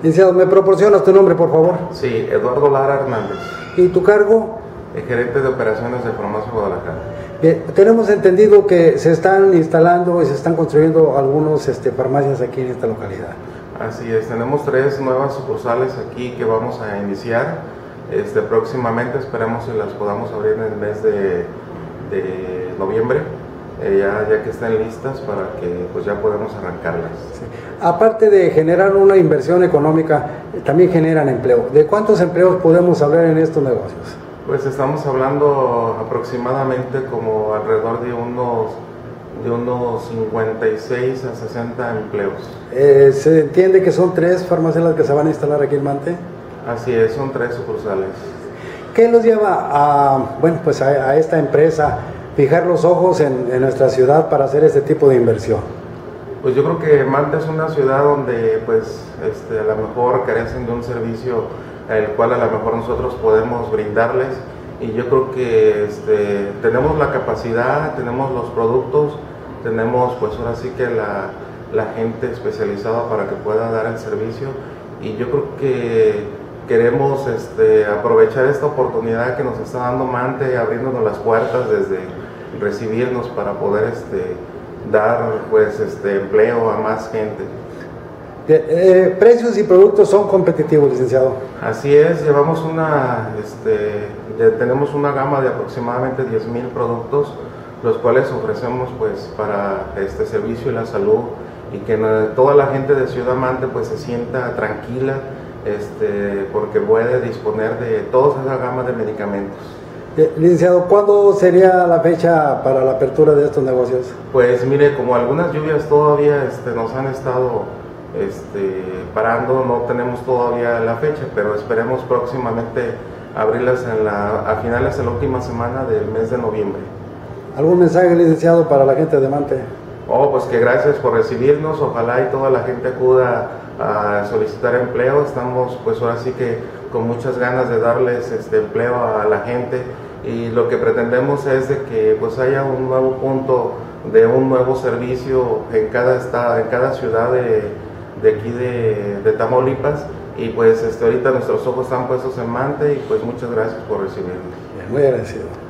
Licenciado, ¿me proporcionas tu nombre, por favor? Sí, Eduardo Lara Hernández. ¿Y tu cargo? El gerente de operaciones de Farmacia Guadalajara. Bien, tenemos entendido que se están instalando y se están construyendo algunos farmacias aquí en esta localidad. Así es, tenemos 3 nuevas sucursales aquí que vamos a iniciar. Próximamente esperemos que las podamos abrir en el mes de noviembre, ya que estén listas para que pues ya podamos arrancarlas. Sí. Aparte de generar una inversión económica, también generan empleo. ¿De cuántos empleos podemos hablar en estos negocios? Pues estamos hablando aproximadamente como alrededor de unos 56 a 60 empleos. ¿Se entiende que son 3 farmacias las que se van a instalar aquí en Mante? Así es, son 3 sucursales. ¿Qué los lleva a esta empresa fijar los ojos en nuestra ciudad para hacer este tipo de inversión? Pues yo creo que Mante es una ciudad donde pues a lo mejor carecen de un servicio el cual a lo mejor nosotros podemos brindarles, y yo creo que tenemos la capacidad, tenemos los productos, tenemos pues ahora sí que la gente especializada para que pueda dar el servicio, y yo creo que queremos aprovechar esta oportunidad que nos está dando Mante, abriéndonos las puertas desde recibirnos para poder dar pues empleo a más gente. Precios y productos son competitivos, licenciado. Así es, llevamos tenemos una gama de aproximadamente 10,000 productos, los cuales ofrecemos pues para este servicio y la salud, y que toda la gente de Ciudad Mante pues se sienta tranquila, porque puede disponer de toda esa gama de medicamentos. Licenciado, ¿cuándo sería la fecha para la apertura de estos negocios? Pues mire, como algunas lluvias todavía nos han estado parando, no tenemos todavía la fecha, pero esperemos próximamente abrirlas a finales de la última semana del mes de noviembre. ¿Algún mensaje, licenciado, para la gente de Mante? Pues que gracias por recibirnos, ojalá y toda la gente acuda a solicitar empleo. Estamos pues ahora sí que con muchas ganas de darles empleo a la gente, y lo que pretendemos es de que pues haya un nuevo punto de un nuevo servicio en cada estado, en cada ciudad de aquí de Tamaulipas, y pues ahorita nuestros ojos están puestos en Mante, y pues muchas gracias por recibirnos. Muy agradecido.